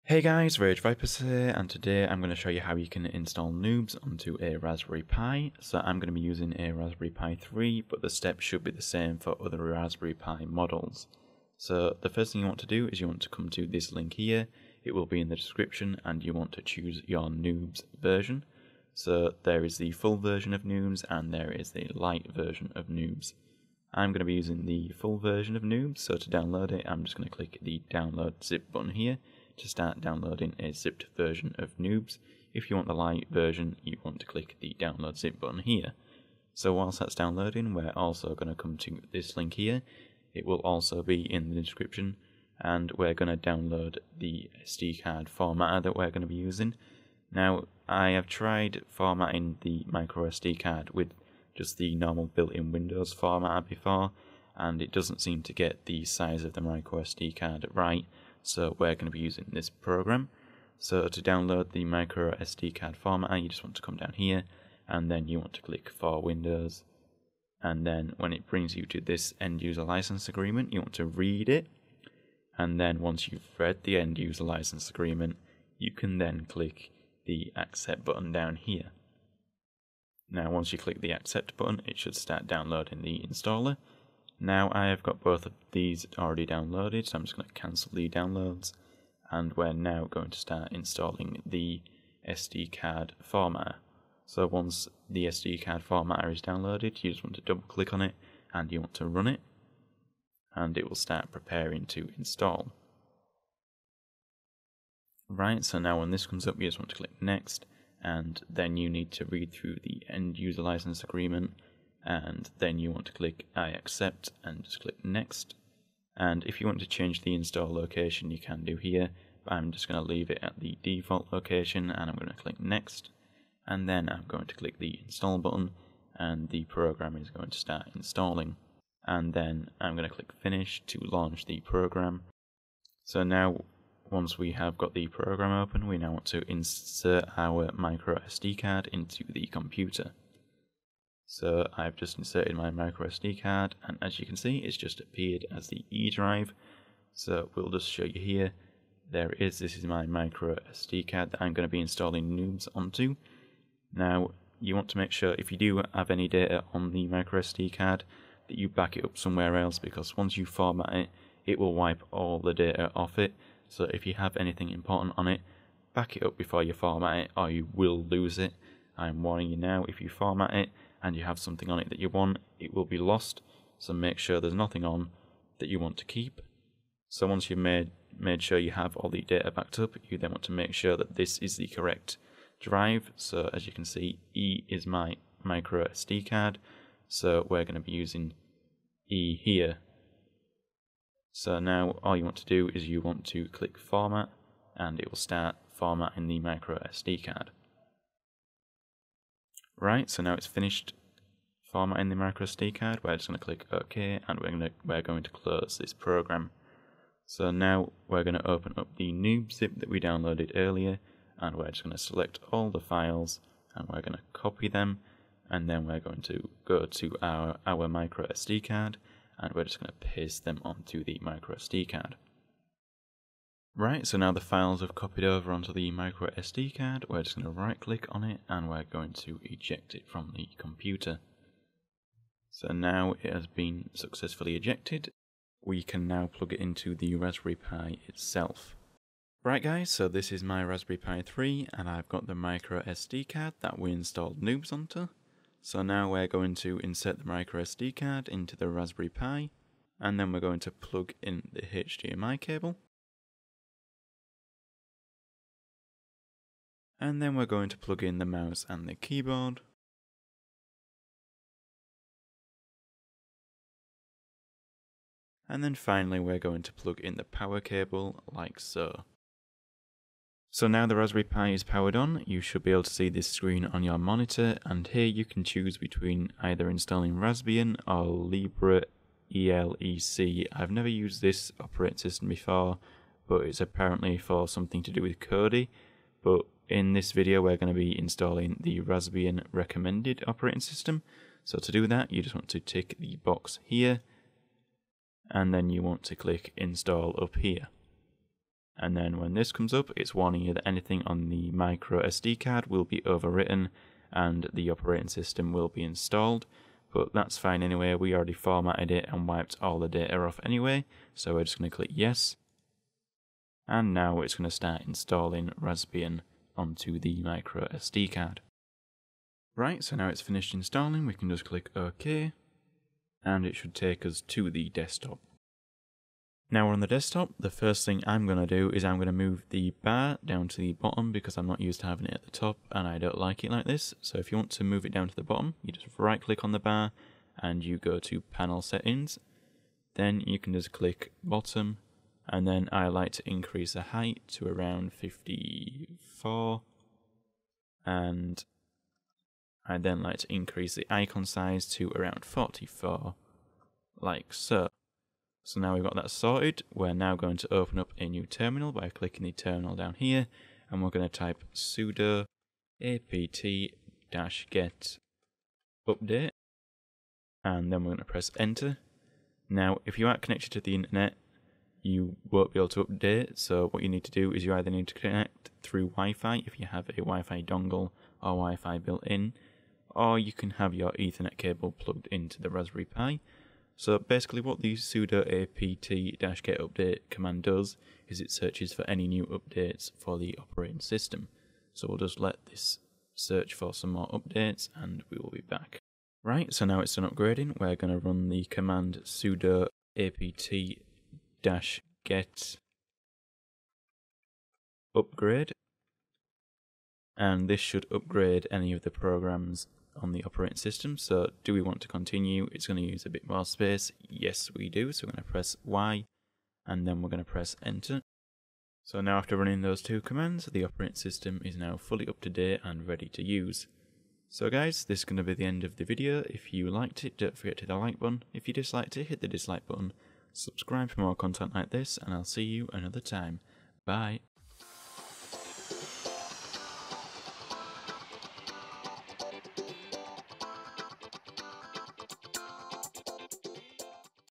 Hey guys, R4GE VipeRzZ here, and today I'm going to show you how you can install NOOBS onto a Raspberry Pi. So I'm going to be using a Raspberry Pi 3, but the steps should be the same for other Raspberry Pi models. So the first thing you want to do is you want to come to this link here. It will be in the description, and you want to choose your NOOBS version. So there is the full version of NOOBS and there is the light version of NOOBS. I'm going to be using the full version of NOOBS, so to download it I'm just going to click the download zip button here to start downloading a zipped version of NOOBS. If you want the light version, you want to click the download zip button here. So whilst that's downloading, we're also going to come to this link here. It will also be in the description, and we're going to download the SD card formatter that we're going to be using. Now, I have tried formatting the micro SD card with just the normal built-in Windows formatter before, and it doesn't seem to get the size of the micro SD card right. So we're going to be using this program. So to download the micro SD card formatter, you just want to come down here and then you want to click for Windows, and then when it brings you to this end user license agreement, you want to read it, and then once you've read the end user license agreement, you can then click the accept button down here. Now once you click the accept button, it should start downloading the installer. Now I have got both of these already downloaded, so I'm just going to cancel the downloads, and we're now going to start installing the SD card formatter. So once the SD card formatter is downloaded, you just want to double click on it and you want to run it, and it will start preparing to install. Right, so now when this comes up, you just want to click next, and then you need to read through the end user license agreement, and then you want to click I accept and just click next. And if you want to change the install location, you can do here, but I'm just going to leave it at the default location, and I'm going to click next, and then I'm going to click the install button, and the program is going to start installing, and then I'm going to click finish to launch the program. So now once we have got the program open, we now want to insert our micro SD card into the computer. So I've just inserted my micro SD card, and as you can see, it's just appeared as the E drive. So we'll just show you here. There it is. This is my micro SD card that I'm going to be installing NOOBS onto. Now you want to make sure, if you do have any data on the micro SD card, that you back it up somewhere else, because once you format it, it will wipe all the data off it. So if you have anything important on it, back it up before you format it, or you will lose it. I'm warning you now, if you format it and you have something on it that you want, it will be lost. So make sure there's nothing on that you want to keep. So once you've made sure you have all the data backed up, you then want to make sure that this is the correct drive. So as you can see, E is my micro SD card, so we're going to be using E here. So now all you want to do is you want to click format, and it will start formatting the micro SD card. Right, so now it's finished formatting the micro SD card. We're just going to click OK, and we're going to close this program. So now we're going to open up the NOOBS zip that we downloaded earlier, and we're just going to select all the files, and we're going to copy them, and then we're going to go to our micro SD card, and we're just going to paste them onto the micro SD card. Right, so now the files have copied over onto the micro SD card. We're just going to right click on it and we're going to eject it from the computer. So now it has been successfully ejected. We can now plug it into the Raspberry Pi itself. Right guys, so this is my Raspberry Pi 3 and I've got the micro SD card that we installed NOOBS onto. So now we're going to insert the micro SD card into the Raspberry Pi, and then we're going to plug in the HDMI cable. And then we're going to plug in the mouse and the keyboard. And then finally we're going to plug in the power cable like so. So now the Raspberry Pi is powered on, you should be able to see this screen on your monitor, and here you can choose between either installing Raspbian or Libre ELEC. I've never used this operating system before, but it's apparently for something to do with Kodi. But in this video we're going to be installing the Raspbian recommended operating system. So to do that, you just want to tick the box here, and then you want to click install up here. and then when this comes up, it's warning you that anything on the micro SD card will be overwritten and the operating system will be installed. But that's fine anyway, we already formatted it and wiped all the data off anyway, so we're just going to click yes. And now it's going to start installing Raspbian onto the micro SD card. Right, so now it's finished installing, we can just click OK, and it should take us to the desktop. Now we're on the desktop, the first thing I'm going to do is I'm going to move the bar down to the bottom because I'm not used to having it at the top and I don't like it like this. So if you want to move it down to the bottom, you just right click on the bar and you go to panel settings. Then you can just click bottom, and then I like to increase the height to around 54, and I then like to increase the icon size to around 44, like so. So now we've got that sorted, we're now going to open up a new terminal by clicking the terminal down here, and we're going to type sudo apt-get update, and then we're going to press enter. Now if you aren't connected to the internet, you won't be able to update, so what you need to do is you either need to connect through Wi-Fi if you have a Wi-Fi dongle or Wi-Fi built in, or you can have your Ethernet cable plugged into the Raspberry Pi. So basically what the sudo apt-get update command does is it searches for any new updates for the operating system. So we'll just let this search for some more updates and we will be back. Right, so now it's done upgrading, we're going to run the command sudo apt-get upgrade, and this should upgrade any of the programs on the operating system. So do we want to continue? It's going to use a bit more space. Yes, we do. So we're going to press Y and then we're going to press enter. So now after running those two commands, the operating system is now fully up to date and ready to use. So guys, this is going to be the end of the video. If you liked it, don't forget to hit the like button. If you disliked it, hit the dislike button. Subscribe for more content like this, and I'll see you another time. Bye.